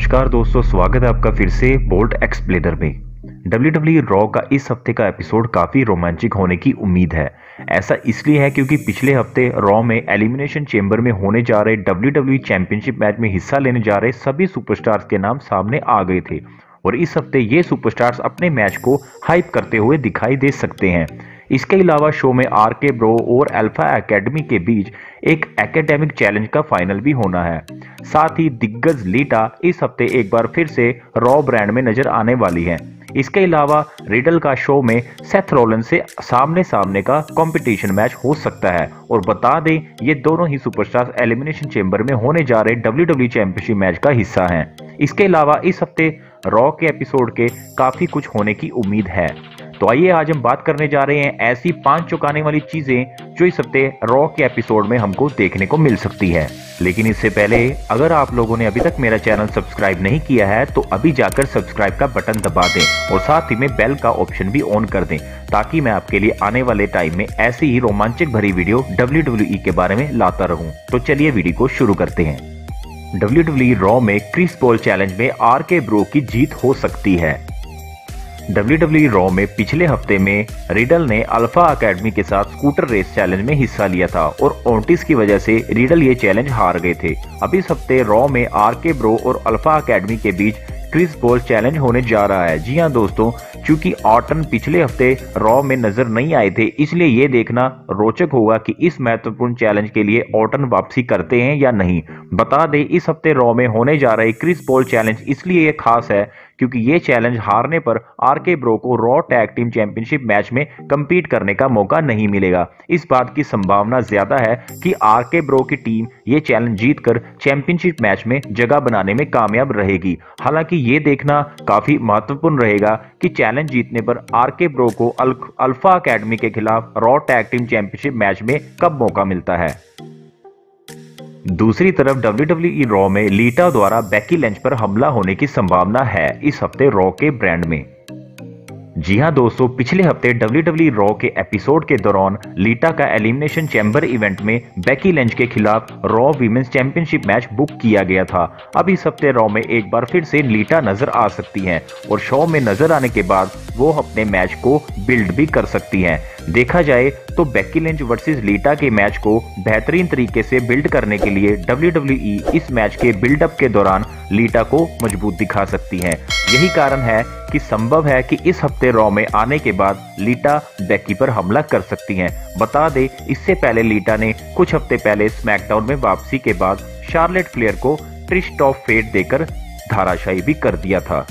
नमस्कार दोस्तों, स्वागत है आपका फिर से बोल्ट एक्सप्लेनर में। WWE रॉ का इस हफ्ते का एपिसोड काफी रोमांचक होने की उम्मीद है। ऐसा इसलिए है क्योंकि पिछले हफ्ते रॉ में एलिमिनेशन चेंबर में होने जा रहे WWE चैंपियनशिप मैच में हिस्सा लेने जा रहे सभी सुपरस्टार्स के नाम सामने आ गए थे और इस हफ्ते ये सुपरस्टार्स अपने मैच को हाइप करते हुए दिखाई दे सकते हैं। इसके अलावा शो में RK Bro और अल्फा एकेडमी के बीच एक एकेडमिक चैलेंज का फाइनल भी होना है। साथ ही दिग्गज लीटा इस हफ्ते एक बार फिर से रॉ ब्रांड में नजर आने वाली है। इसके अलावा रिडल का शो में सेथ रॉलिंस से सामने सामने का कंपटीशन मैच हो सकता है और बता दें ये दोनों ही सुपरस्टार्स एलिमिनेशन चेंबर में होने जा रहे WWE चैंपियनशिप मैच का हिस्सा हैं। इसके अलावा इस हफ्ते रॉ के एपिसोड के काफी कुछ होने की उम्मीद है। तो आइए आज हम बात करने जा रहे हैं ऐसी 5 चौंकाने वाली चीजें जो इस हफ्ते रॉ के एपिसोड में हमको देखने को मिल सकती है। लेकिन इससे पहले अगर आप लोगों ने अभी तक मेरा चैनल सब्सक्राइब नहीं किया है तो अभी जाकर सब्सक्राइब का बटन दबा दें और साथ ही में बेल का ऑप्शन भी ऑन कर दें ताकि मैं आपके लिए आने वाले टाइम में ऐसी ही रोमांचक भरी वीडियो WWE के बारे में लाता रहूं। तो चलिए वीडियो को शुरू करते हैं। WWE रॉ में क्रिस पॉल चैलेंज में RK Bro की जीत हो सकती है। WWE रॉ में पिछले हफ्ते में रिडल ने अल्फा एकेडमी के साथ स्कूटर रेस चैलेंज में हिस्सा लिया था और ओटिस की वजह से रिडल ये चैलेंज हार गए थे। अब इस हफ्ते रॉ में RK Bro और अल्फा एकेडमी के बीच क्रिस पॉल चैलेंज होने जा रहा है। जी हां दोस्तों, क्योंकि ऑर्टन पिछले हफ्ते रॉ में नजर नहीं आए थे इसलिए ये देखना रोचक होगा कि इस महत्वपूर्ण चैलेंज के लिए ऑर्टन वापसी करते हैं या नहीं। बता दें इस हफ्ते रॉ में होने जा रहे क्रिस पॉल चैलेंज इसलिए ये खास है क्योंकि ये चैलेंज हारने पर RK Bro को Raw tag team championship match में कंपीट करने का मौका नहीं मिलेगा। इस बात की संभावना ज्यादा है कि RK Bro की टीम ये चैलेंज जीतकर चैंपियनशिप मैच में जगह बनाने में कामयाब रहेगी। हालांकि ये देखना काफी महत्वपूर्ण रहेगा कि चैलेंज जीतने पर RK Bro को अल्फा एकेडमी के खिलाफ Raw tag team championship match में कब मौका मिलता है। दूसरी तरफ WWE रॉ में लीटा द्वारा बेकी लिंच पर हमला होने की संभावना है इस हफ्ते रॉ के ब्रांड में। जी हां दोस्तों, पिछले हफ्ते WWE रॉ के एपिसोड के दौरान लीटा का एलिमिनेशन चैंबर इवेंट में बेकी लिंच के खिलाफ Raw women's championship match book किया गया था। अब इस हफ्ते रॉ में एक बार फिर से लीटा नजर आ सकती हैं और शो में नजर आने के बाद वो अपने मैच को बिल्ड भी कर सकती हैं। देखा जाए तो बेकी लिंच वर्सेस लीटा के मैच को बेहतरीन तरीके से बिल्ड करने के लिए WWE इस मैच के बिल्डअप के दौरान लीटा को मजबूत दिखा सकती हैं। यही कारण है कि संभव है कि इस हफ्ते रॉ में आने के बाद लीटा बेकी पर हमला कर सकती हैं। बता दें इससे पहले लीटा ने कुछ हफ्ते पहले स्मैकडाउन में वापसी के बाद शार्लेट फ्लेयर को ट्विस्ट ऑफ फेट देकर धाराशायी भी कर दिया था।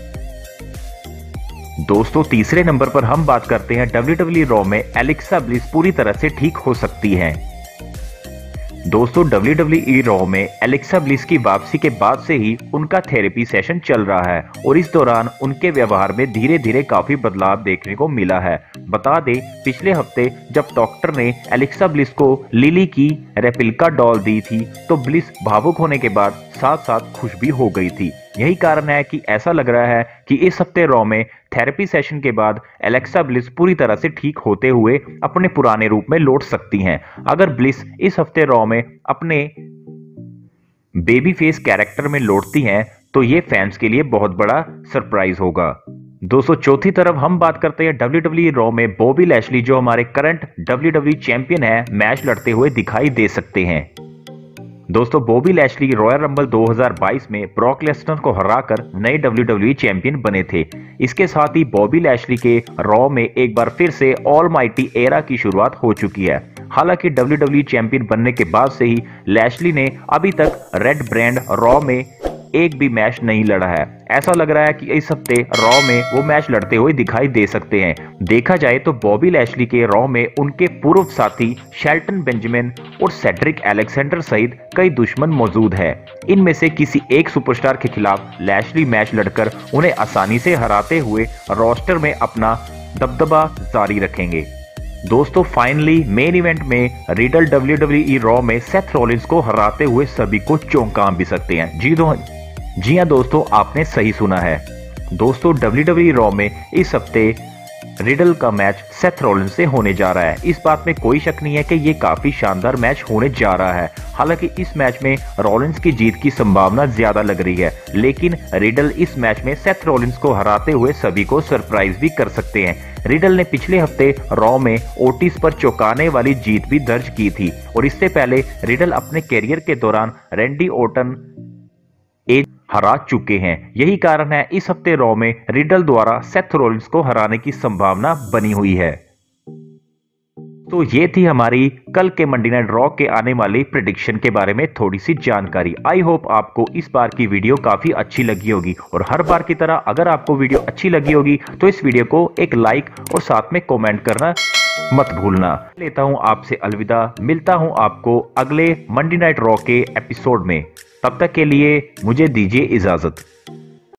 दोस्तों तीसरे नंबर पर हम बात करते हैं WWE रॉ में एलेक्सा ब्लिस पूरी तरह से ठीक हो सकती हैं। दोस्तों WWE रॉ में एलेक्सा ब्लिस की वापसी के बाद से ही उनका थेरेपी सेशन चल रहा है और इस दौरान उनके व्यवहार में धीरे धीरे काफी बदलाव देखने को मिला है। बता दें पिछले हफ्ते जब डॉक्टर ने एलेक्सा ब्लिस को लिली की रेप्लिका डॉल दी थी तो ब्लिस भावुक होने के बाद साथ साथ खुश भी हो गई थी। यही कारण है कि ऐसा लग रहा है कि इस हफ्ते रॉ में थेरेपी सेशन के बाद एलेक्सा ब्लिस पूरी तरह से ठीक होते हुए अपने पुराने रूप में लौट सकती हैं। अगर ब्लिस इस हफ्ते रॉ में अपने बेबी फेस कैरेक्टर में लौटती हैं तो ये फैंस के लिए बहुत बड़ा सरप्राइज होगा। दोस्तों चौथी तरफ हम बात करते हैं WWE रॉ में बॉबी लैशली जो हमारे करंट WWE चैंपियन है मैच लड़ते हुए दिखाई दे सकते हैं। दोस्तों बॉबी लैशली रॉयल रंबल 2022 में ब्रॉक लेसनर को हराकर नए WWE चैंपियन बने थे। इसके साथ ही बॉबी लैशली के रॉ में एक बार फिर से ऑलमाइटी एरा की शुरुआत हो चुकी है। हालांकि WWE चैंपियन बनने के बाद से ही लैशली ने अभी तक रेड ब्रांड रॉ में एक भी मैच नहीं लड़ा है। ऐसा लग रहा है कि इस हफ्ते रॉ में वो मैच लड़ते हुए दिखाई दे सकते हैं। देखा जाए तो बॉबी लैशली के रॉ में उनके पूर्व साथी शेल्टन बेंजामिन और सेड्रिक अलेक्जेंडर सहित कई दुश्मन मौजूद है। इनमें से किसी एक सुपरस्टार के खिलाफ लैशली मैच लड़कर उन्हें आसानी से हराते हुए रोस्टर में अपना दबदबा जारी रखेंगे। दोस्तों फाइनली मेन इवेंट में रिडल WWE रॉ में सेथ रॉलिंस को हराते हुए सभी को चौंका भी सकते हैं। जी हां दोस्तों, आपने सही सुना है। दोस्तों WWE रॉ में इस हफ्ते रिडल का मैच सेथ रॉलिंस से होने जा रहा है। इस बात में कोई शक नहीं है कि ये काफी शानदार मैच होने जा रहा है। हालांकि इस मैच में रॉलिंस की जीत की संभावना ज्यादा लग रही है, लेकिन रिडल इस मैच में सेथ रॉलिंस को हराते हुए सभी को सरप्राइज भी कर सकते हैं। रिडल ने पिछले हफ्ते रॉ में ओटिस पर चौंकाने वाली जीत भी दर्ज की थी और इससे पहले रिडल अपने कैरियर के दौरान रैंडी ऑर्टन हरा चुके हैं। यही कारण है इस हफ्ते रॉ में रिडल द्वारा सेथ रॉलिंस को हराने की संभावना बनी हुई है। तो ये थी हमारी कल के मंडे नाइट रॉ के आने वाली प्रेडिक्शन के बारे में थोड़ी सी जानकारी। आई होप आपको इस बार की वीडियो काफी अच्छी लगी होगी और हर बार की तरह अगर आपको वीडियो अच्छी लगी होगी तो इस वीडियो को एक लाइक और साथ में कमेंट करना मत भूलना। लेता हूं आपसे अलविदा, मिलता हूं आपको अगले मंडे नाइट रॉ के एपिसोड में। तब तक के लिए मुझे दीजिए इजाजत।